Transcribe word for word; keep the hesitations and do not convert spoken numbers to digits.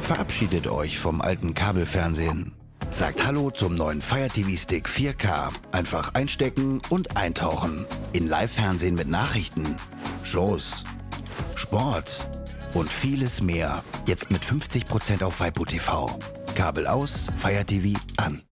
Verabschiedet euch vom alten Kabelfernsehen. Sagt Hallo zum neuen Fire T V Stick vier K. Einfach einstecken und eintauchen. In Live-Fernsehen mit Nachrichten, Shows, Sport und vieles mehr. Jetzt mit fünfzig Prozent auf waipu Punkt T V. Kabel aus, Fire T V an.